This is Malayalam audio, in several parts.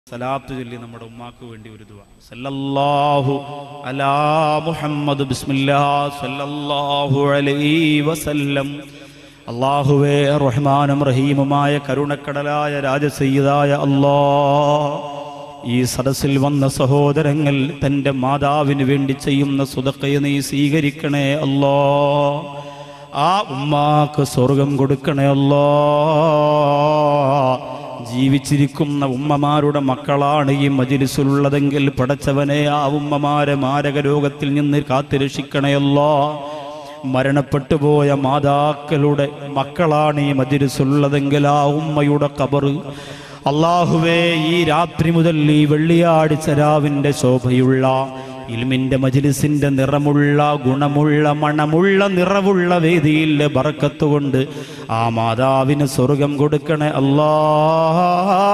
സലാത്ത് ചൊല്ലി നമ്മുടെ ഉമ്മാക്ക് വേണ്ടി ഒരു ദുആ. സല്ലല്ലാഹു അലാ മുഹമ്മദ് ബിസ്മില്ലാഹ് സല്ലല്ലാഹു അലൈഹി വസല്ലം. അല്ലാഹുവേ റഹ്മാനും റഹീമുമായ കരുണക്കടലായ രാജസയ്യിദായ അല്ലാഹ്, ഈ സദസ്സിൽ വന്ന സഹോദരങ്ങൾ തൻ്റെ മാതാവിന് വേണ്ടി ചെയ്യുന്ന സ്വതക്കയെ നീ സ്വീകരിക്കണേ അല്ലാഹ്. ആ ഉമ്മാക്ക് സ്വർഗം കൊടുക്കണേ അല്ലാഹ്. ജീവിച്ചിരിക്കുന്ന ഉമ്മമാരുടെ മക്കളാണ് ഈ മജ്‌ലിസിലുള്ളതെങ്കിൽ പടച്ചവനെ ആ ഉമ്മമാരെ മാരക രോഗത്തിൽ നിന്ന് കാത്തുരക്ഷിക്കണേ അല്ലാഹ്. മരണപ്പെട്ടു പോയ മാതാക്കളുടെ മക്കളാണ് ഈ മജ്‌ലിസിലുള്ളതെങ്കിൽ ആ ഉമ്മയുടെ ഖബർ അല്ലാഹുവേ ഈ രാത്രി മുതൽ ഈ വെള്ളിയാഴ്ച രാവിന്റെ ശോഭയുള്ള ഇൽമിന്റെ മജ്‌ലിസിന്റെ നിറമുള്ള ഗുണമുള്ള മണമുള്ള നിറവുള്ള വേദിയിൽ ബറക്കത്ത് കൊണ്ട് ആ മാതാവിന് സ്വർഗം കൊടുക്കണേ അല്ലാഹ്.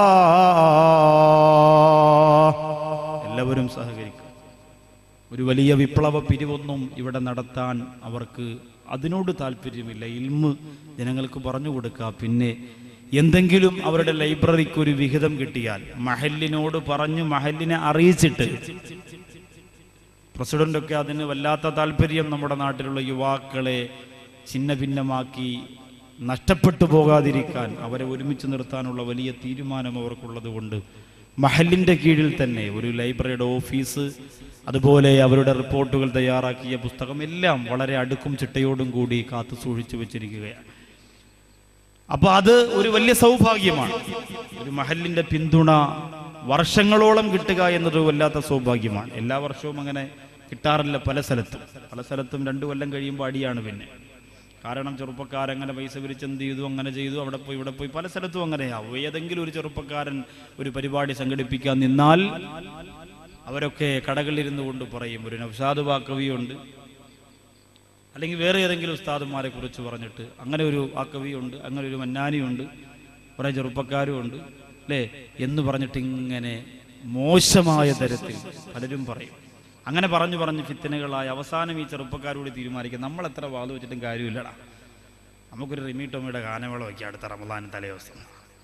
എല്ലാവരും സഹകരിക്കും. ഒരു വലിയ വിപ്ലവ പിരിവൊന്നും ഇവിടെ നടത്താൻ അവർക്ക് അതിനോട് താല്പര്യമില്ല. ഇൽമ് ജനങ്ങൾക്ക് പറഞ്ഞു കൊടുക്കുക. പിന്നെ എന്തെങ്കിലും അവരുടെ ലൈബ്രറിക്ക് ഒരു വിഹിതം കിട്ടിയാൽ മഹല്ലിനോട് പറഞ്ഞു മഹല്ലിനെ അറിയിച്ചിട്ട്, പ്രസിഡന്റൊക്കെ അതിന് വല്ലാത്ത താല്പര്യം, നമ്മുടെ നാട്ടിലുള്ള യുവാക്കളെ ഛിന്ന ഭിന്നമാക്കി നഷ്ടപ്പെട്ടു പോകാതിരിക്കാൻ അവരെ ഒരുമിച്ച് നിർത്താനുള്ള വലിയ തീരുമാനം അവർക്കുള്ളത് കൊണ്ട് മഹല്ലിൻ്റെ കീഴിൽ തന്നെ ഒരു ലൈബ്രറിയുടെ ഓഫീസ്, അതുപോലെ അവരുടെ റിപ്പോർട്ടുകൾ തയ്യാറാക്കിയ പുസ്തകം എല്ലാം വളരെ അടുക്കും ചിട്ടയോടും കൂടി കാത്തു സൂക്ഷിച്ചു വെച്ചിരിക്കുകയാണ്. അപ്പോൾ അത് ഒരു വലിയ സൗഭാഗ്യമാണ്. ഒരു മഹല്ലിൻ്റെ പിന്തുണ വർഷങ്ങളോളം കിട്ടുക എന്നതൊരു വല്ലാത്ത സൗഭാഗ്യമാണ്. എല്ലാ വർഷവും അങ്ങനെ കിട്ടാറില്ല. പല സ്ഥലത്തും 2 കൊല്ലം കഴിയുമ്പോൾ അടിയാണ്. പിന്നെ കാരണം ചെറുപ്പക്കാരങ്ങനെ പൈസ പിരിച്ച് എന്ത് ചെയ്തു, അങ്ങനെ ചെയ്തു, അവിടെ പോയി ഇവിടെ പോയി, പല സ്ഥലത്തും അങ്ങനെയാവും. ഏതെങ്കിലും ഒരു ചെറുപ്പക്കാരൻ ഒരു പരിപാടി സംഘടിപ്പിക്കാൻ നിന്നാൽ അവരൊക്കെ കടകളിലിരുന്നു കൊണ്ട് പറയും, ഒരു നൗഷാദ് ബാക്കവിയുണ്ട്, അല്ലെങ്കിൽ വേറെ ഏതെങ്കിലും ഉസ്താദുമാരെ കുറിച്ച് പറഞ്ഞിട്ട് അങ്ങനെ ഒരു ആക്കവിയുണ്ട്, അങ്ങനെ ഒരു മന്നാനിയുണ്ട്, കുറേ ചെറുപ്പക്കാരും ഉണ്ട് അല്ലേ എന്ന് പറഞ്ഞിട്ട് ഇങ്ങനെ മോശമായ തരത്തിൽ പലരും പറയും. അങ്ങനെ പറഞ്ഞു ഫിത്തനകളായി അവസാനം ഈ ചെറുപ്പക്കാരോട് തീരുമാനിക്കും, നമ്മൾ എത്ര വാത് വെച്ചിട്ടും കാര്യമില്ലടാ, നമുക്കൊരു റിമി ടോമിയുടെ ഗാനമേള വയ്ക്കുക അടുത്ത റമദാൻ തലേദിവസം.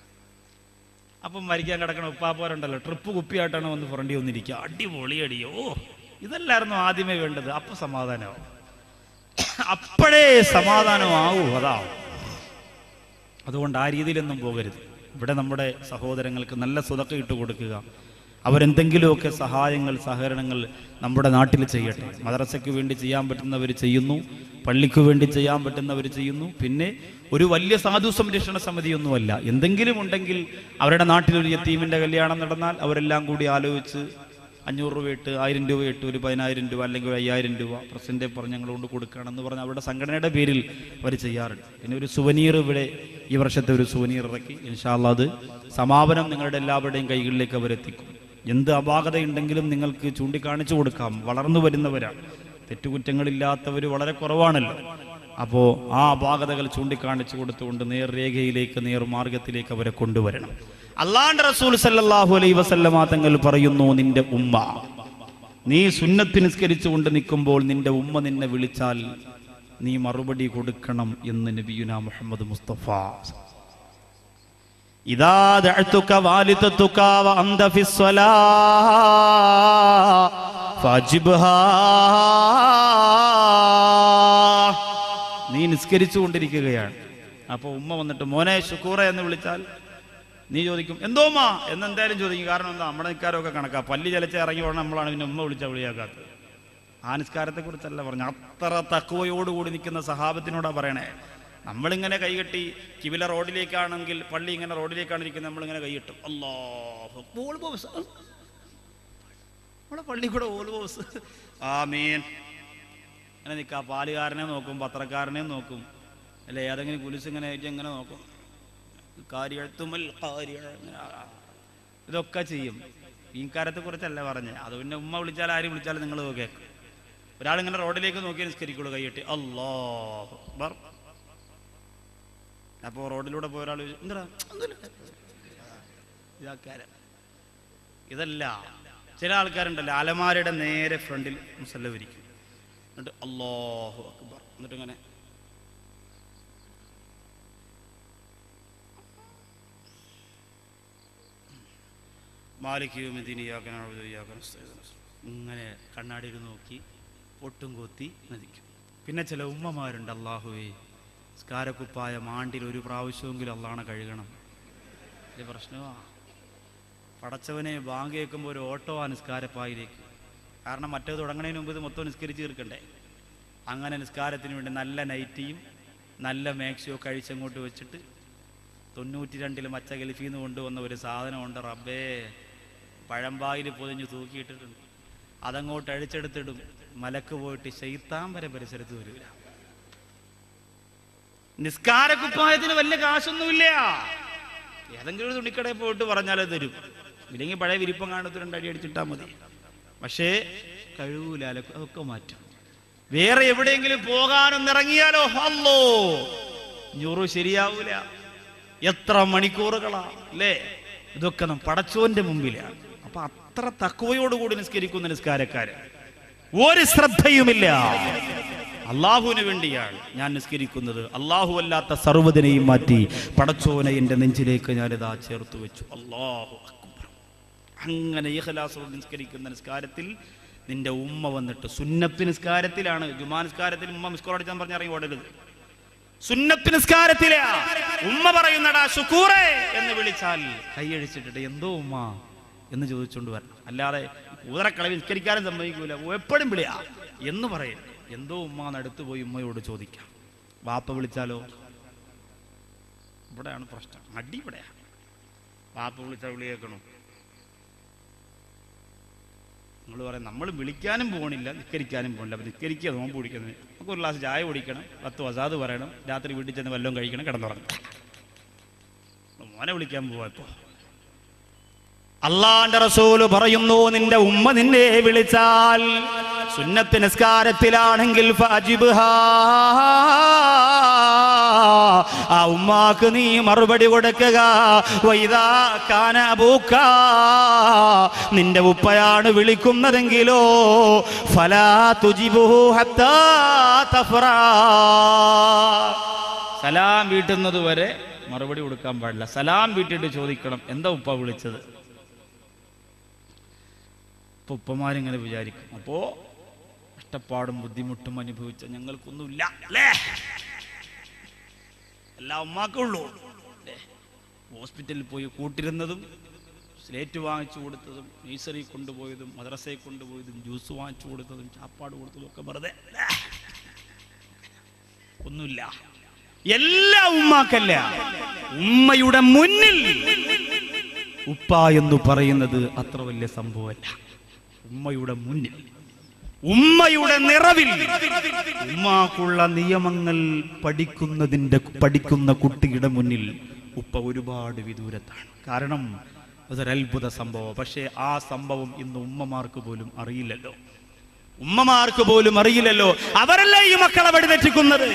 അപ്പം മരിക്കാൻ കിടക്കണ ഉപ്പാപ്പോരുണ്ടല്ലോ, ട്രിപ്പ് കുപ്പിയായിട്ടാണ് വന്ന് ഫ്രണ്ടി വന്നിരിക്കുക, അടിപൊളിയടിയോ, ഇതല്ലായിരുന്നു ആദ്യമേ വേണ്ടത്. അപ്പം സമാധാനമാവും, അപ്പോഴേ സമാധാനമാവൂ. അതാവും. അതുകൊണ്ട് ആ രീതിയിലൊന്നും പോകരുത്. ഇവിടെ നമ്മുടെ സഹോദരങ്ങൾക്ക് നല്ല സ്വതക്ക ഇട്ട് കൊടുക്കുക. അവരെന്തെങ്കിലുമൊക്കെ സഹായങ്ങൾ സഹകരണങ്ങൾ നമ്മുടെ നാട്ടിൽ ചെയ്യട്ടെ. മദ്രസയ്ക്ക് വേണ്ടി ചെയ്യാൻ പറ്റുന്നവർ ചെയ്യുന്നു, പള്ളിക്ക് വേണ്ടി ചെയ്യാൻ പറ്റുന്നവർ ചെയ്യുന്നു. പിന്നെ ഒരു വലിയ സാധു സംരക്ഷണ സമിതിയൊന്നുമല്ല. എന്തെങ്കിലും ഉണ്ടെങ്കിൽ അവരുടെ നാട്ടിലൊരു യത്തീമിൻ്റെ കല്യാണം നടന്നാൽ അവരെല്ലാം കൂടി ആലോചിച്ച് 500 രൂപ ഇട്ട് 1000 രൂപ ഇട്ട് ഒരു 10,000 രൂപ അല്ലെങ്കിൽ 5000 രൂപ പ്രസിഡന്റ് പറഞ്ഞ് ഞങ്ങൾ കൊണ്ട് കൊടുക്കുകയാണെന്ന് പറഞ്ഞ് അവരുടെ സംഘടനയുടെ പേരിൽ അവർ ചെയ്യാറുണ്ട്. പിന്നെ ഒരു സുവനീർ ഇവിടെ ഈ വർഷത്തെ ഒരു സുവനീർ ഇറക്കി. ഇൻഷാ അല്ലാഹ് അത് സമാപനം നിങ്ങളുടെ എല്ലാവരുടെയും കൈകളിലേക്ക് അവരെത്തിക്കും. എന്ത് അപാകതയുണ്ടെങ്കിലും നിങ്ങൾക്ക് ചൂണ്ടിക്കാണിച്ചു കൊടുക്കാം. വളർന്നു വരുന്നവരാണ്, തെറ്റുകുറ്റങ്ങളില്ലാത്തവർ വളരെ കുറവാണല്ലോ. അപ്പോൾ ആ അപാകതകൾ ചൂണ്ടിക്കാണിച്ചു കൊടുത്തുകൊണ്ട് നേർരേഖയിലേക്ക് നേർമാർഗത്തിലേക്ക് അവരെ കൊണ്ടുവരണം. അല്ലാഹുവിന്റെ റസൂൽ സല്ലല്ലാഹു അലൈഹി വസല്ലമ തങ്ങൾ പറയുന്നു, നിന്റെ ഉമ്മ, നീ സുന്നത്ത് നിസ്കരിച്ചുകൊണ്ട് നിൽക്കുമ്പോൾ നിന്റെ ഉമ്മ നിന്നെ വിളിച്ചാൽ നീ മറുപടി കൊടുക്കണം എന്ന് നബിയുനാ മുഹമ്മദ് മുസ്തഫ. ഇദാ ദഅതുക വാലിദതുക വ അൻത ഫിസ്സലാ ഫജിബ്ഹാ. നീ നിസ്കരിച്ചു കൊണ്ടിരിക്കുകയാണ്, അപ്പോൾ ഉമ്മ വന്നിട്ട് മോനെ ശുക്കൂറ എന്ന് വിളിച്ചാൽ നീ ചോദിക്കും എന്തോമ്മാ എന്ന് എന്തായാലും ചോദിക്കും. കാരണം എന്താ, നമ്മുടെ നിസ്കാരമൊക്കെ കണക്കാ. പല്ലി ചലച്ച ഇറങ്ങി പോകണം, നമ്മളാണ് പിന്നെ ഉമ്മ വിളിച്ചാൽ വിളിയാക്കാത്തത്. ആ നിസ്കാരത്തെക്കുറിച്ചല്ല പറഞ്ഞു. അത്ര തഖ്വയോടുകൂടി നിൽക്കുന്ന സഹാബത്തിനോടാണ് പറയണേ. നമ്മളിങ്ങനെ കൈകെട്ടി കിബില റോഡിലേക്കാണെങ്കിൽ, പള്ളി ഇങ്ങനെ റോഡിലേക്കാണ് ഇരിക്കുന്നത്, നമ്മളിങ്ങനെ കൈയിട്ടും അല്ലാഹു നമ്മുടെ പള്ളി കൂടെ ഓൾബോസ് ആമീൻ അങ്ങനെ നിൽക്കുക. പാലുകാരനെ നോക്കും, പത്രക്കാരനെ നോക്കും അല്ലെ, ഏതെങ്കിലും കുലിസ് ഇങ്ങനെ എങ്ങനെ നോക്കും, ഇതൊക്കെ ചെയ്യും. ഈ കാര്യത്തെ കുറിച്ചല്ല പറഞ്ഞത്. അത് പിന്നെ ഉമ്മ വിളിച്ചാൽ ആരും വിളിച്ചാലും നിങ്ങൾ കേൾക്കും. ഒരാളിങ്ങനെ റോഡിലേക്ക് നോക്കി നിസ്കരിക്കുള്ളൂ കൈയ്യട്ടി അല്ലാഹു അക്ബർ. അപ്പോൾ റോഡിലൂടെ പോയ ഒരാൾ എന്താ ഇതല്ല. ചില ആൾക്കാരുണ്ടല്ലോ അലമാരയുടെ നേരെ ഫ്രണ്ടിൽ മുസല്ല വിരിക്കും, എന്നിട്ട് അല്ലാഹു അക്ബർ എന്നിട്ട് ഇങ്ങനെ മാലിക് യൗമിദ്ദീൻ ഇയ്യാക നഅ്ബുദു വഇയ്യാക നസ്തഈൻ. ഇങ്ങനെ കണ്ണാടിയിൽ നോക്കി പൊട്ടും കൊത്തി നദിക്കും. പിന്നെ ചില ഉമ്മമാരുണ്ട്, അള്ളാഹുവേ നിസ്കാരക്കുപ്പായ മാണ്ടിൽ ഒരു പ്രാവശ്യമെങ്കിലും അള്ളാഹനെ കഴുകണം. ഇത് പ്രശ്നമാണ്. പടച്ചവനെ ബാങ്ക് കേൾക്കുമ്പോൾ ഒരു ഓട്ടോ ആ നിസ്കാരപ്പായിലേക്ക്. കാരണം മറ്റേത് തുടങ്ങുന്നതിന് മുമ്പ് ഇത് മൊത്തം നിസ്കരിച്ച് തീർക്കണ്ടേ. അങ്ങനെ നിസ്കാരത്തിന് വേണ്ടി നല്ല നൈറ്റിയും നല്ല മാക്സിയോ കഴിച്ചങ്ങോട്ട് വെച്ചിട്ട് 92 മച്ച ഗൾഫിൽ നിന്ന് കൊണ്ടുവന്ന ഒരു സാധനമുണ്ട് റബ്ബേ, പഴമ്പായിൽ പൊതിഞ്ഞ് തൂക്കിയിട്ടിട്ടുണ്ട്. അതങ്ങോട്ട് അഴിച്ചെടുത്തിടും. മലക്ക് പോയിട്ട് ശൈത്താൻ വരെ പരിസരത്ത് വരില്ല. നിസ്കാരക്കുപ്പായത്തിന് വലിയ കാശൊന്നുമില്ല. ഏതെങ്കിലും ഒരു തുണിക്കടയിൽ പോയിട്ട് പറഞ്ഞാലേ തരും. ഇല്ലെങ്കിൽ പഴയ വിരിപ്പം കാണത്ത് 2 അടി അടിച്ചിട്ടാൽ മതി. പക്ഷേ കഴിവൂല, അതൊക്കെ മാറ്റും. വേറെ എവിടെയെങ്കിലും പോകാനൊന്ന് ഇറങ്ങിയാലോ അല്ലോ ഞൂറ് ശരിയാവൂല. എത്ര മണിക്കൂറുകളാ അല്ലേ? ഇതൊക്കെ പടച്ചോന്റെ മുമ്പിലാണ്. അപ്പൊ അത്ര തഖ്വയോടുകൂടി നിസ്കരിക്കുന്ന നിസ്കാരക്കാര് ഒരു ശ്രദ്ധയുമില്ല. അള്ളാഹുവിന് വേണ്ടിയാണ് ഞാൻ നിസ്കരിക്കുന്നത്. അള്ളാഹു അല്ലാത്ത സർവ്വതിനെയും മാറ്റി പടച്ചോനെ എൻ്റെ നെഞ്ചിലേക്ക് ഞാനിതാ ചേർത്ത് വെച്ചു. അല്ലാഹു അക്ബർ. അങ്ങനെ ഇഖ്ലാസോടെ നിസ്കരിക്കുന്ന നിസ്കാരത്തിൽ നിന്റെ ഉമ്മ വന്നിട്ട്, സുന്നത്ത് നിസ്കാരത്തിലാണ്, ജുമാ നിസ്കാരത്തിൽ ഉമ്മ മിസ്കോൾ അടിച്ചാൻ പറഞ്ഞ് ഇറങ്ങി ഓടരുത്. സുന്നത്ത് നിസ്കാരത്തിലെ ഉമ്മ പറയുന്നടാ ശുക്കൂറേ എന്ന് വിളിച്ചാൽ കൈയഴിച്ചിട്ടിട്ട് എന്തോ ഉമ്മ എന്ന് ചോദിച്ചുകൊണ്ട് വരണം. അല്ലാതെ ഊതറക്കളവിൽ നിസ്കരിക്കാനും സമ്മതിക്കൂല, എപ്പോഴും വിളിയാ എന്ന് പറയും. എന്തോ ഉമ്മ നടത്തു പോയി ഉമ്മയോട് ചോദിക്കാം. വാപ്പ വിളിച്ചാലോ? ഇവിടെയാണ് പ്രശ്നം, അടി ഇവിടെയാണ്. വാപ്പ വിളിച്ചാൽ വിളി കേൾക്കണോ? നിങ്ങൾ പറയാം നമ്മൾ വിളിക്കാനും പോകണില്ല, നിസ്കരിക്കാനും പോകണില്ല. അപ്പം നിസ്കരിക്കുക, നോമ്പ് കുടിക്കുന്നത്, നമുക്ക് ഒരു ഗ്ലാസ് ചായ കുടിക്കണം, 10 വസാദ് പറയണം, രാത്രി വീട്ടിൽ ചെന്ന് വല്ലതും കഴിക്കണം, കിടന്നുറങ്ങണം. മോനെ വിളിക്കാൻ പോവാ. ഇപ്പോൾ അള്ളാന്റെ റസൂല് പറയുന്നു, നിന്റെ ഉമ്മ നിന്നെ വിളിച്ചാൽ സുന്നത്ത് നിസ്കാരത്തിലാണെങ്കിൽ ഫാജിബ്ഹാ, ആ ഉമ്മാക്ക് നീ മറുപടി കൊടുക്കുക. വൈദാ കാന അബൂക, നിന്റെ ഉപ്പയാണ് വിളിക്കുന്നതെങ്കിലോ ഫലാ തുജിബുഹു ഹത്താ തഫ്റാ, സലാം വീട്ടുന്നത് വരെ മറുപടി കൊടുക്കാൻ പാടില്ല. സലാം വീട്ടിട്ട് ചോദിക്കണം, എന്താ ഉപ്പ വിളിച്ചത്. ഇപ്പൊ ഉപ്പമാരിങ്ങനെ വിചാരിക്കും, അപ്പോ കഷ്ടപ്പാടും ബുദ്ധിമുട്ടും അനുഭവിച്ച ഞങ്ങൾക്കൊന്നുമില്ല അല്ലേ? എല്ലാ ഉമ്മാക്കുള്ളൂ. ഹോസ്പിറ്റലിൽ പോയി കൂട്ടിരുന്നതും സ്ലേറ്റ് വാങ്ങിച്ചു കൊടുത്തതും നഴ്സറി കൊണ്ടുപോയതും മദ്രസയിൽ കൊണ്ടുപോയതും ജ്യൂസ് വാങ്ങിച്ചു കൊടുത്തതും ചാപ്പാട് കൊടുത്തതും ഒക്കെ വെറുതെ ഒന്നുമില്ല. എല്ലാ ഉമ്മാക്കല്ല, ഉമ്മയുടെ മുന്നിൽ ഉപ്പ എന്ന് പറയുന്നത് അത്ര വലിയ സംഭവമല്ല. ഉമ്മയുടെ മുന്നിൽ, ഉമ്മയുടെ നിറവിൽ, ഉമ്മാക്കുള്ള നിയമങ്ങൾ പഠിക്കുന്ന കുട്ടിയുടെ മുന്നിൽ ഉപ്പ ഒരുപാട് വിദൂരത്താണ്. കാരണം അതൊരത്ഭുത സംഭവം. പക്ഷേ ആ സംഭവം ഇന്ന് ഉമ്മമാർക്ക് പോലും അറിയില്ലല്ലോ. ഉമ്മമാർക്ക് പോലും അറിയില്ലല്ലോ. അവരല്ലേ ഈ മക്കളെ വഴിതെറ്റിക്കുന്നത്.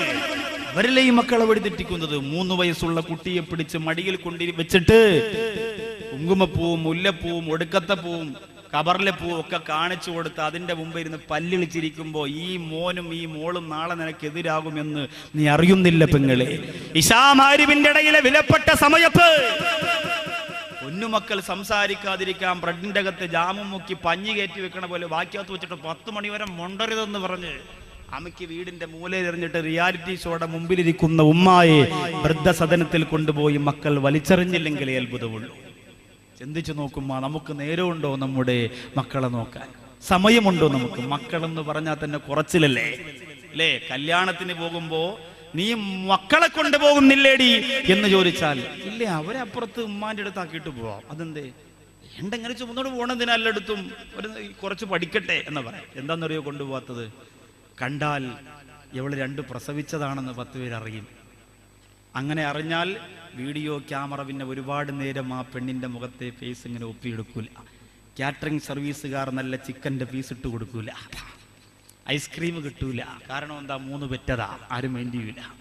3 വയസ്സുള്ള കുട്ടിയെ പിടിച്ച് മടിയിൽ കൊണ്ടി വെച്ചിട്ട് കുങ്കുമപ്പൂവും മുല്ലപ്പൂവും ഒടുക്കത്തെ പൂവും കബറിലെ പൂവും ഒക്കെ കാണിച്ചു കൊടുത്ത് അതിന്റെ മുമ്പ് ഇരുന്ന് പല്ലിളിച്ചിരിക്കുമ്പോ ഈ മോനും ഈ മോളും നാളെ നിനക്കെതിരാകുമെന്ന് നീ അറിയുന്നില്ല പെങ്ങളെ. ഇശാമാരിവിന്റെ ഇടയിലെ വിലപ്പെട്ട സമയത്ത് പൊന്നുമക്കൾ സംസാരിക്കാതിരിക്കാൻ ബ്രെഡിന്റെ അകത്ത് ജാമും മുക്കി പഞ്ഞി കയറ്റി വെക്കണ പോലെ വാക്യത്ത് വെച്ചിട്ട് 10 മണി വരെ മൊണ്ടരുതെന്ന് പറഞ്ഞ് അമ്മയ്ക്ക് വീടിന്റെ മൂലയിലെറിഞ്ഞിട്ട് റിയാലിറ്റി ഷോയുടെ മുമ്പിലിരിക്കുന്ന ഉമ്മായെ വൃദ്ധസദനത്തിൽ കൊണ്ടുപോയി മക്കൾ വലിച്ചെറിഞ്ഞില്ലെങ്കിലേ അത്ഭുതമുള്ളൂ. ചിന്തിച്ചു നോക്കുമ്പോ നമുക്ക് നേരമുണ്ടോ നമ്മുടെ മക്കളെ നോക്കാൻ? സമയമുണ്ടോ നമുക്ക്? മക്കളെന്ന് പറഞ്ഞാൽ തന്നെ കുറച്ചിലല്ലേ അല്ലേ? കല്യാണത്തിന് പോകുമ്പോ നീ മക്കളെ കൊണ്ടുപോകുന്നില്ലേടി എന്ന് ചോദിച്ചാൽ ഇല്ലേ, അവരപ്പുറത്ത് ഉമ്മാന്റെ അടുത്താക്കിയിട്ട് പോവാം. അതെന്തേ? എന്തെങ്ങനെ ചുമന്നോട് പോകണതിനല്ലടുത്തും ഒരു കുറച്ച് പഠിക്കട്ടെ എന്ന് പറയാം. എന്താണെന്നറിയോ കൊണ്ടുപോകാത്തത്? കണ്ടാൽ ഇവള് 2 പ്രസവിച്ചതാണെന്ന് 10 പേര് അറിയും. അങ്ങനെ അറിഞ്ഞാൽ വീഡിയോ ക്യാമറ പിന്നെ ഒരുപാട് നേരം ആ പെണ്ണിന്റെ മുഖത്തെ ഫേസ് ഇങ്ങനെ ഒപ്പിയെടുക്കൂല. കാറ്ററിംഗ് സർവീസുകാർ നല്ല ചിക്കൻ്റെ പീസ് ഇട്ട് കൊടുക്കൂല, ഐസ്ക്രീം കിട്ടൂല. കാരണം എന്താ? 3 പെറ്റതാ, ആരും വേണ്ടി ചെയ്യൂല.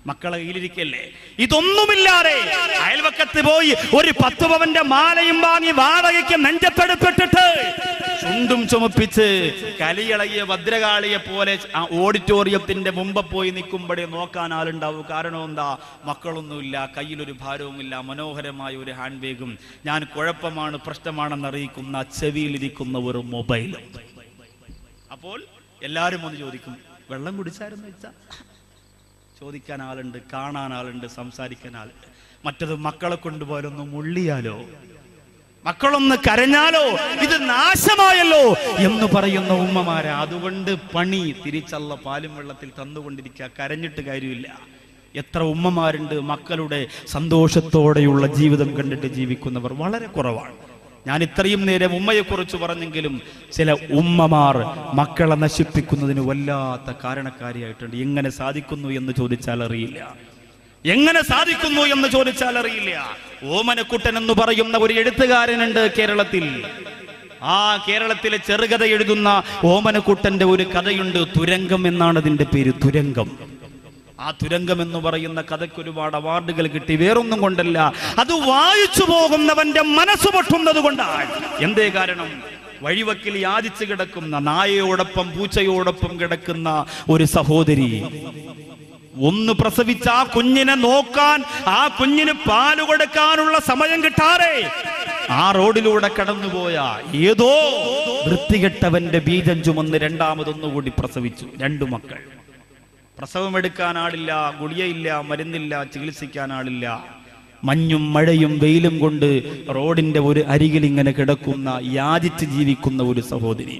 മക്കളെ കയ്യിലിരിക്കല്ലേ. ഇതൊന്നുമില്ലാതെ അയൽവക്കത്ത് പോയി ഒരു 10 പവന്റെ മാലയും വാങ്ങി വാടകയ്ക്ക് നെഞ്ചത്തെടുത്തിട്ടിട്ട് ചുണ്ടും ചുമപ്പിച്ച് കലിയിളകിയ ഭദ്രകാളിയെ പോലെ ഓഡിറ്റോറിയത്തിന്റെ മുമ്പ് പോയി നിൽക്കുമ്പോഴേ നോക്കാൻ ആളുണ്ടാവും. കാരണം എന്താ? മക്കളൊന്നുമില്ല, കയ്യിലൊരു ഭാരവുമില്ല, മനോഹരമായ ഒരു ഹാൻഡ് ബാഗും, ഞാൻ കുഴപ്പമാണ് പ്രശ്നമാണെന്ന് അറിയിക്കുന്ന ചെവിയിലിരിക്കുന്ന ഒരു മൊബൈലും. അപ്പോൾ എല്ലാവരും ഒന്ന് ചോദിക്കും, വെള്ളം കുടിച്ചായിരുന്നു വെച്ചാ? ചോദിക്കാൻ ആളുണ്ട്, കാണാൻ ആളുണ്ട്, സംസാരിക്കാൻ ആളുണ്ട്. മറ്റത് മക്കളെ കൊണ്ടുപോയാലൊന്ന് മുള്ളിയാലോ, മക്കളൊന്ന് കരഞ്ഞാലോ, ഇത് നാശമായല്ലോ എന്ന് പറയുന്ന ഉമ്മമാരെ. അതുകൊണ്ട് പണി തിരിച്ചല്ല പാലും വെള്ളത്തിൽ തന്നുകൊണ്ടിരിക്കുക, കരഞ്ഞിട്ട് കാര്യമില്ല. എത്ര ഉമ്മമാരുണ്ട് മക്കളുടെ സന്തോഷത്തോടെയുള്ള ജീവിതം കണ്ടിട്ട് ജീവിക്കുന്നവർ വളരെ കുറവാണ്. ഞാൻ ഇത്രയും നേരം ഉമ്മയെക്കുറിച്ച് പറഞ്ഞെങ്കിലും ചില ഉമ്മമാർ മക്കളെ നശിപ്പിക്കുന്നതിന് വല്ലാത്ത കാരണക്കാരിയായിട്ടുണ്ട്. എങ്ങനെ സാധിക്കുന്നു എന്ന് ചോദിച്ചാൽ അറിയില്ല, എങ്ങനെ സാധിക്കുന്നു എന്ന് ചോദിച്ചാൽ അറിയില്ല. ഓമനക്കുട്ടൻ എന്ന് പറയുന്ന ഒരു എഴുത്തുകാരനുണ്ട് കേരളത്തിൽ. ആ കേരളത്തിലെ ചെറുകഥ എഴുതുന്ന ഓമനക്കുട്ടന്റെ ഒരു കഥയുണ്ട്. തുരങ്കം എന്നാണ് അതിന്റെ പേര്, തുരങ്കം. ആ തുരങ്കം എന്ന് പറയുന്ന കഥയ്ക്ക് ഒരുപാട് അവാർഡുകൾ കിട്ടി. വേറൊന്നും കൊണ്ടല്ല, അത് വായിച്ചു പോകുന്നവന്റെ മനസ്സ് പൊട്ടുന്നത് കൊണ്ടാണ്. എന്തേ കാരണം? വഴിവക്കിൽ യാചിച്ചു കിടക്കുന്ന, നായയോടൊപ്പം പൂച്ചയോടൊപ്പം കിടക്കുന്ന ഒരു സഹോദരി ഒന്ന് പ്രസവിച്ച ആ കുഞ്ഞിനെ നോക്കാൻ, ആ കുഞ്ഞിന് പാല് കൊടുക്കാനുള്ള സമയം കിട്ടാതെ ആ റോഡിലൂടെ കടന്നുപോയ ഏതോ വൃത്തികെട്ടവന്റെ ബീജം ചുമന്ന് രണ്ടാമതൊന്നുകൂടി പ്രസവിച്ചു. 2 മക്കൾ. പ്രസവമെടുക്കാൻ ആളില്ല, ഗുളികയില്ല, മരുന്നില്ല, ചികിത്സിക്കാൻ ആളില്ല. മഞ്ഞും മഴയും വെയിലും കൊണ്ട് റോഡിന്റെ ഒരു അരികിൽ ഇങ്ങനെ കിടക്കുന്ന, യാചിച്ച് ജീവിക്കുന്ന ഒരു സഹോദരി.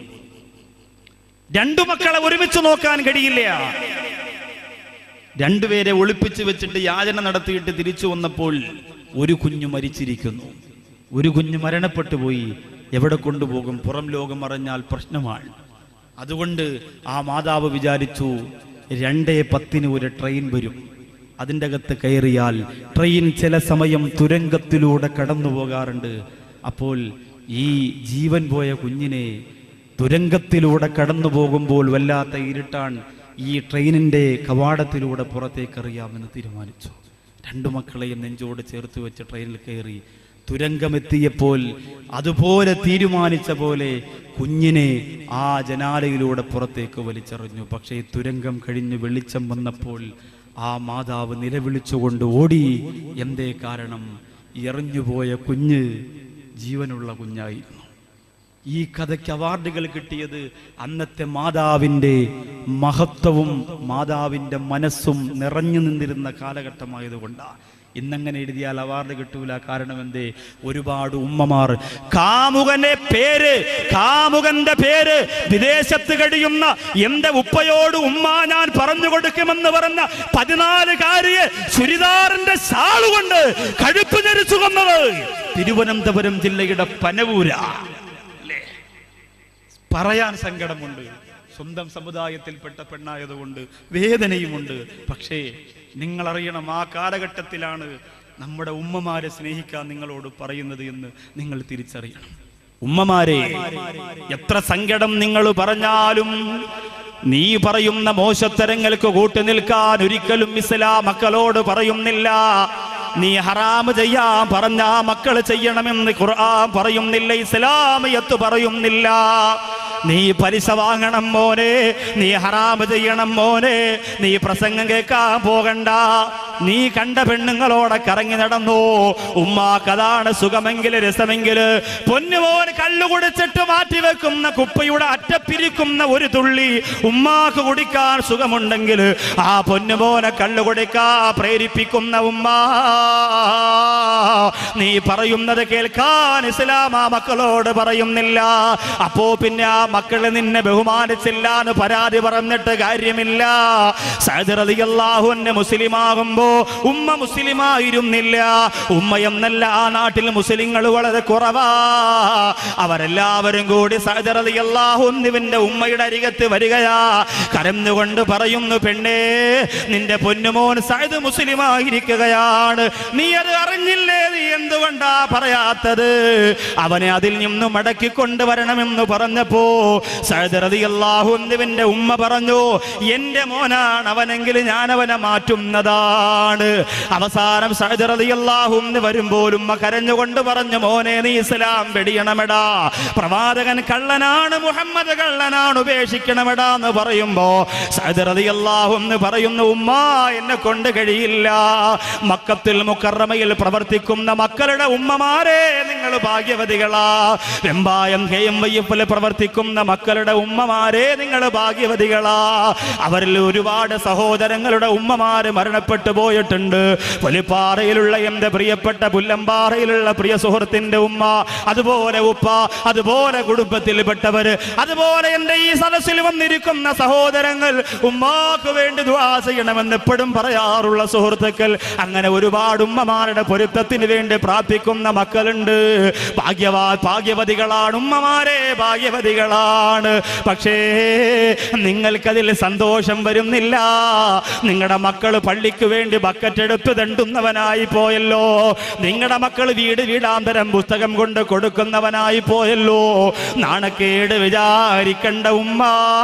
2 മക്കളെ ഒരുമിച്ച് നോക്കാൻ കഴിയില്ല. 2 പേരെ ഒളിപ്പിച്ചു വെച്ചിട്ട് യാചന നടത്തിയിട്ട് തിരിച്ചു വന്നപ്പോൾ ഒരു കുഞ്ഞു മരിച്ചിരിക്കുന്നു. ഒരു കുഞ്ഞ് മരണപ്പെട്ടു പോയി. എവിടെ കൊണ്ടുപോകും? പുറം ലോകം അറിഞ്ഞാൽ പ്രശ്നമാണ്. അതുകൊണ്ട് ആ മാതാവ് വിചാരിച്ചു, 2:10 ഒരു ട്രെയിൻ വരും, അതിൻ്റെ അകത്ത് കയറിയാൽ ട്രെയിൻ ചില സമയം തുരങ്കത്തിലൂടെ കടന്നു പോകാറുണ്ട്. അപ്പോൾ ഈ ജീവൻ പോയ കുഞ്ഞിനെ തുരങ്കത്തിലൂടെ കടന്നു പോകുമ്പോൾ വല്ലാത്ത ഇരുട്ടാൻ, ഈ ട്രെയിനിന്റെ കവാടത്തിലൂടെ പുറത്തേക്ക് എറിയാമെന്ന് തീരുമാനിച്ചു. 2 മക്കളെയും നെഞ്ചോട് ചേർത്ത് വെച്ച് ട്രെയിനിൽ കയറി. തുരങ്കമെത്തിയപ്പോൾ അതുപോലെ തീരുമാനിച്ച പോലെ കുഞ്ഞിനെ ആ ജനാലയിലൂടെ പുറത്തേക്ക് വലിച്ചെറിഞ്ഞു. പക്ഷേ തുരങ്കം കഴിഞ്ഞ് വെളിച്ചം വന്നപ്പോൾ ആ മാതാവ് നിലവിളിച്ചുകൊണ്ട് ഓടി. എന്തേ കാരണം? എറിഞ്ഞുപോയ കുഞ്ഞ് ജീവനുള്ള കുഞ്ഞായിരുന്നു. ഈ കഥയ്ക്ക് അവാർഡുകൾ കിട്ടിയത് അന്നത്തെ മാതാവിൻ്റെ മഹത്വവും മാതാവിൻ്റെ മനസ്സും നിറഞ്ഞു നിന്നിരുന്ന കാലഘട്ടമായതുകൊണ്ടാണ്. ഇന്നങ്ങനെ എഴുതിയാൽ അവാർഡ് കിട്ടൂല. കാരണം എന്തേ? ഒരുപാട് ഉമ്മമാർ കാമുകന്റെ പേര് വിദേശത്ത് കഴിയുന്ന എന്റെ ഉപ്പയോട് ഉമ്മ ഞാൻ പറഞ്ഞു കൊടുക്കുമെന്ന് പറഞ്ഞ 14-കാരിയെ ചുരിദാറിന്റെ ഷാളുകൊണ്ട് കഴുപ്പ് ഞെരിച്ചു കൊന്നത് തിരുവനന്തപുരം ജില്ലയുടെ പനവൂര. പറയാൻ സങ്കടമുണ്ട്. സ്വന്തം സമുദായത്തിൽപ്പെട്ട പെണ്ണായതുകൊണ്ട് വേദനയുമുണ്ട്. പക്ഷേ നിങ്ങളറിയണം, ആ കാലഘട്ടത്തിലാണ് നമ്മുടെ ഉമ്മമാരെ സ്നേഹിക്കാൻ നിങ്ങളോട് പറയുന്നത് എന്ന് നിങ്ങൾ തിരിച്ചറിയണം. ഉമ്മമാരെ, എത്ര സങ്കടം നിങ്ങൾ പറഞ്ഞാലും നീ പറയുന്ന മോശത്തരങ്ങൾക്ക് കൂട്ടുനിൽക്കാൻ ഒരിക്കലും ഇസ്ലാം മക്കളോട് പറയുന്നില്ല. നീ ഹറാം ചെയ്യാൻ പറഞ്ഞാ മക്കൾ ചെയ്യണമെന്ന് ഖുർആൻ പറയുന്നില്ല, ഇസ്ലാമിയത്ത് പറയുന്നില്ല. നീ പലിശ വാങ്ങണം മോനെ, നീ ഹറാം ചെയ്യണം മോനെ, നീ പ്രസംഗം കേൾക്കാൻ പോകണ്ട, നീ കണ്ട പെണ്ണുങ്ങളോടെ കറങ്ങി നടന്നു. ഉമ്മാക്കതാണ് സുഖമെങ്കിൽ രസമെങ്കിൽ. പൊന്നുമോൻ കള്ളു കുടിച്ചിട്ട് മാറ്റിവെക്കുന്ന കുപ്പയുടെ അറ്റപ്പിരിക്കുന്ന ഒരു തുള്ളി ഉമ്മാക്ക് കുടിക്കാൻ സുഖമുണ്ടെങ്കിൽ ആ പൊന്നുമോനെ കള്ളു കുടിക്കാൻ പ്രേരിപ്പിക്കുന്ന ഉമ്മ, നീ പറയുന്നത് കേൾക്കാൻ ഇസ്ലാം ആ മക്കളോട് പറയുന്നില്ല. അപ്പോ പിന്നെ ആ മക്കളെ നിന്നെ ബഹുമാനിച്ചില്ല എന്ന് പരാതി പറഞ്ഞിട്ട് കാര്യമില്ല. സഅദ് റളിയല്ലാഹു അൻഹു മുസ്ലിമാകുമ്പോ നോക്കുമ്പോ ഉമ്മ മുസ്ലിമായിരുന്നില്ല. ഉമ്മ എന്നല്ല, ആ നാട്ടിൽ മുസ്ലിങ്ങൾ വളരെ കുറവാ. അവരെല്ലാവരും കൂടി സഅദ് റളിയല്ലാഹു അൻഹുവിന്റെ ഉമ്മയുടെ അരികത്ത് വരികയാ. കരഞ്ഞുകൊണ്ട് പറയുന്നു, പെണ്ണേ, നിന്റെ പൊന്നുമോൻ സഅദ് മുസ്ലിമായിരിക്കുകയാണ്, നീ അത് അറിഞ്ഞില്ലേ? നീ എന്തുകൊണ്ടാ പറയാത്തത്? അവനെ അതിൽ നിന്നും മടക്കി കൊണ്ടുവരണമെന്ന് പറഞ്ഞപ്പോ സഅദ് റളിയല്ലാഹു അൻഹുവിന്റെ ഉമ്മ പറഞ്ഞു, എന്റെ മോനാണ് അവനെങ്കിൽ ഞാൻ അവനെ മാറ്റുന്നതാണ്. അവസാനം സഅദ് റളിയല്ലാഹു അൻഹു വരുമ്പോൾ ഉമ്മ കരഞ്ഞുകൊണ്ട് പറഞ്ഞു, മോനെ, നീ ഇസ്ലാം വെടിയണമെടാ, പ്രവാചകൻ കള്ളനാണ്, മുഹമ്മദ് കള്ളനാണ്, ഉപേക്ഷിക്കണമെടാ എന്ന് പറയുമ്പോ സഅദ് റളിയല്ലാഹു അൻഹു പറയുന്നു, ഉമ്മ, എന്നെ കൊണ്ട് കഴിയില്ല. മക്കത്തുൽ മുക്കറമയിൽ പ്രവർത്തിക്കുന്ന മക്കളുടെ ഉമ്മമാരെ നിങ്ങൾ ഭാഗ്യവതികളാ. വെമ്പായം KMYF പ്രവർത്തിക്കുന്ന മക്കളുടെ ഉമ്മമാരെ നിങ്ങൾ ഭാഗ്യവതികളാ. അവരിൽ ഒരുപാട് സഹോദരങ്ങളുടെ ഉമ്മമാര് മരണപ്പെട്ടു പോയിട്ടുണ്ട്. പുലിപ്പാറയിലുള്ള എന്റെ പ്രിയപ്പെട്ട പുല്ലമ്പാറയിലുള്ള പ്രിയ സുഹൃത്തിന്റെ ഉമ്മ, അതുപോലെ ഉപ്പ, അതുപോലെ കുടുംബത്തിൽപ്പെട്ടവര്, അതുപോലെ എന്റെ ഈ സദസ്സിൽ വന്നിരിക്കുന്ന സഹോദരങ്ങൾ, ഉമ്മാക്ക് വേണ്ടി ദുആ ചെയ്യണമെന്ന് എപ്പോഴും പറയാറുള്ള സുഹൃത്തുക്കൾ, അങ്ങനെ ഒരുപാട് ഉമ്മമാരുടെ പൊരുത്തത്തിന് വേണ്ടി പ്രാർത്ഥിക്കുന്ന മക്കളുണ്ട്. ഭാഗ്യവതികളാണ് ഉമ്മമാരെ, ഭാഗ്യവതികളാണ്. പക്ഷേ നിങ്ങൾക്കതിൽ സന്തോഷം വരുന്നില്ല. നിങ്ങളുടെ മക്കൾ പള്ളിക്ക് വേണ്ടി ബക്കറ്റ് എടുത്ത് തണ്ടുന്നവനായി പോയല്ലോ. നിങ്ങളുടെ മക്കൾ വീടാന്തരം പുസ്തകം കൊണ്ട് കൊടുക്കുന്നവനായി പോയല്ലോ. നാണക്കേട് വിചാരിക്കണ്ട ഉമ്മ.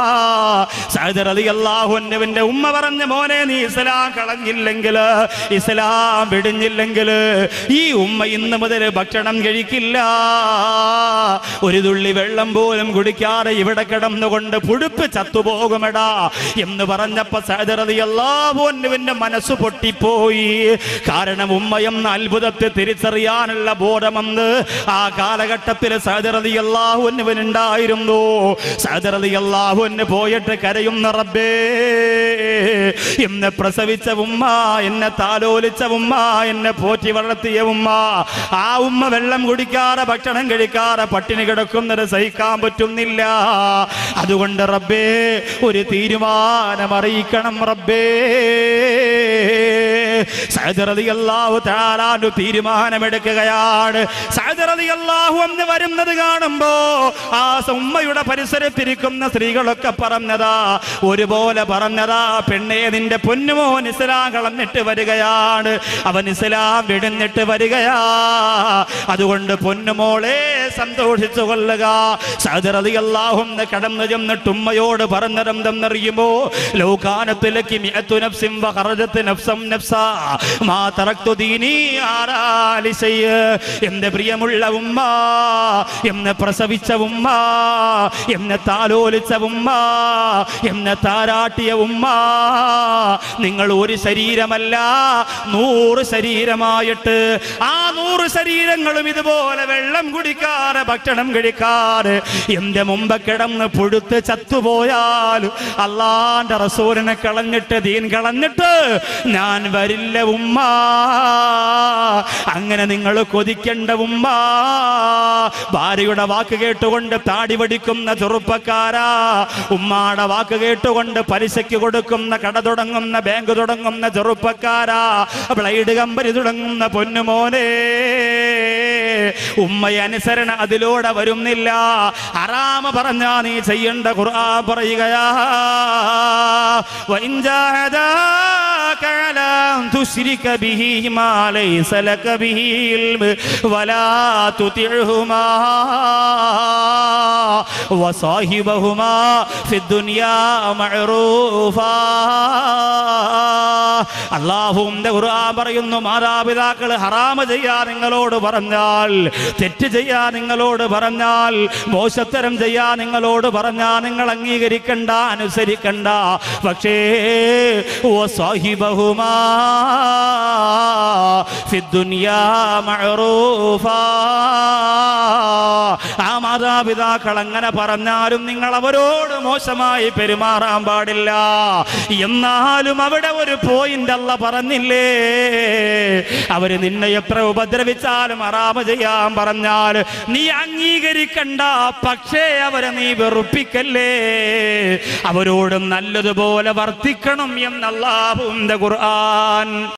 സഅദ് റളിയല്ലാഹു അൻഹുവിന്റെ ഉമ്മ പറഞ്ഞ, മോനെ, നീ ഇസ്ലാം കളഞ്ഞില്ലെങ്കിൽ, ഇസ്ലാം വെടിഞ്ഞില്ലെങ്കിൽ ഈ ഉമ്മ ഇന്ന് മുതൽ ഭക്ഷണം കഴിക്കില്ല. ഒരു തുള്ളി വെള്ളം പോലും കുടിക്കാതെ ഇവിടെ കിടന്നുകൊണ്ട് പുഴുപ്പ് ചത്തുപോകുമെടാ എന്ന് പറഞ്ഞപ്പോ സഅദ് റളിയല്ലാഹു അൻഹുവിന്റെ മനസ്സ് പൊട്ടിപ്പോയി. കാരണം ഉമ്മയെന്ന അത്ഭുതത്തെ തിരിച്ചറിയാനുള്ള ബോധമെന്ന് ആ കാലഘട്ടത്തിൽ സഅദ് റളിയല്ലാഹു അൻഹുവിനുണ്ടായിരുന്നു. സഅദ് റളിയല്ലാഹു അൻഹു പോയിട്ട് കരയുന്ന, റബ്ബേ, എന്നെ പ്രസവിച്ച ഉമ്മ, എന്നെ താലോലിച്ച ഉമ്മ, എന്നെ പോറ്റി വളർത്തിയ ഉമ്മ, ആ ഉമ്മ വെള്ളം കുടിക്കാതെ ഭക്ഷണം കഴിക്കാതെ പട്ടിണി കിടക്കുന്നത് സഹിക്കാൻ പറ്റുന്നില്ല. അതുകൊണ്ട് റബ്ബേ, ഒരു തീരുമാനം അറിയിക്കണം റബ്ബേ. സഅദ് റളിയല്ലാഹു തആല തീരുമാനമെടുക്കുകയാണ്. സഅദ് റളിയല്ലാഹു അൻഹു വരുന്നത് കാണുമ്പോ ആ ഉമ്മയുടെ പരിസരത്തിരിക്കുന്ന സ്ത്രീകളൊക്കെ പറഞ്ഞതാ, ഒരുപോലെ പറഞ്ഞതാ, പെണ്ണേ, നിന്റെ പൊന്നുമോൻ ഇസ്ലാം കളഞ്ഞിട്ട് വരികയാണ്, അവൻ ഇസ്ലാം വെടിഞ്ഞിട്ട് വരികയാ. അതുകൊണ്ട് പൊന്നുമോളെ സന്തോഷിച്ചു കൊള്ളുക. സഅദ് റളിയല്ലാഹു അൻഹു കടന്നു ചെന്നിട്ട് ഉമ്മയോട് പറഞ്ഞതെന്തെന്നറിയുമോ? ലൗ കാനത് ലകി മിഅതു നഫ്സിൻ വഖറജത് നഫ്സം നഫ്സാ മാ തറക്തു ദീനി ആരാ ലിശയ. എന്റെ പ്രിയമുള്ള ഉമ്മ, എന്നെ പ്രസവിച്ച ഉമ്മ, എന്നെ താലോലിച്ച ഉമ്മ, എന്നെ താരാട്ടിയ ഉമ്മ, നിങ്ങൾ ഒരു ശരീരമല്ല 100 ശരീരമായിട്ട്, ആ 100 ശരീരങ്ങളും ഇതുപോലെ വെള്ളം കുടിക്കാതെ ഭക്ഷണം കഴിക്കാതെ എന്റെ മുമ്പ് കിടന്ന് പുഴുത്ത് ചത്തുപോയാൽ അല്ലാഹുവിന്റെ റസൂലിനെ കളഞ്ഞിട്ട്, ദീൻ കളഞ്ഞിട്ട് ഞാൻ വരില്ല ഉമ്മ. അങ്ങനെ നിങ്ങൾ കൊതിക്കേണ്ട ഉമ്മ. ഭാര്യയുടെ വാക്ക് കേട്ടുകൊണ്ട് താടി വടിക്കുന്ന ചെറുപ്പക്കാരാ, ഉമ്മാടെ വാക്ക് കേട്ടുകൊണ്ട് പലിശയ്ക്ക് കൊടുക്കുന്ന കട തുടങ്ങുന്ന, ബാങ്ക് തുടങ്ങുന്ന ചെറുപ്പക്കാരാ, ബ്ലൈഡ് കമ്പനി തുടങ്ങുന്ന പൊന്നുമോനെ, ഉമ്മയെ അനുസരണ അതിലൂടെ വരുന്നില്ല. ഹറാമ പറഞ്ഞാ നീ ചെയ്യേണ്ട ഖുർആൻ പറയുകയാ, വഇൻ ജാഹദാക അലാ തുശ്രിക ബിഹി മാ ലൈസ ലക ബിഹി ഇൽമ വലാ തുതിഉഹുമാ വസാഹിബഹുമാ ഫിദ്ദുനിയാ മഅറൂഫാ. അല്ലാഹുവിന്റെ ഖുർആൻ പറയുന്നു, മാതാപിതാക്കൾ ഹറാമ് ചെയ്യാൻ നിങ്ങളോട് പറഞ്ഞാൽ, തെറ്റ് ചെയ്യാൻ നിങ്ങളോട് പറഞ്ഞാൽ, മോശത്തരം ചെയ്യാൻ നിങ്ങളോട് പറഞ്ഞാൽ നിങ്ങൾ അംഗീകരിക്കണ്ട, അനുസരിക്കണ്ട. പക്ഷേ വസാഹിബഹുമാ ഫിദ്ദുനിയാ മഅറൂഫാ. ആ മാതാപിതാക്കൾ അങ്ങനെ പറഞ്ഞാലും നിങ്ങൾ അവരോട് മോശമായി പെരുമാറാൻ പാടില്ല. എന്നാലും അവിടെ ഒരു പോയിന്റ് അല്ല പറഞ്ഞില്ലേ, അവര് നിന്നെ എത്ര ഉപദ്രവിച്ചാലും ഹറാമ് ചെയ്യാൻ പറഞ്ഞാൽ നീ അംഗീകരിക്കണ്ട. പക്ഷേ അവരെ നീ വെറുപ്പിക്കല്ലേ, അവരോടും നല്ലതുപോലെ വർത്തിക്കണം എന്ന് അല്ലാഹുവിന്റെ ഖുർആൻ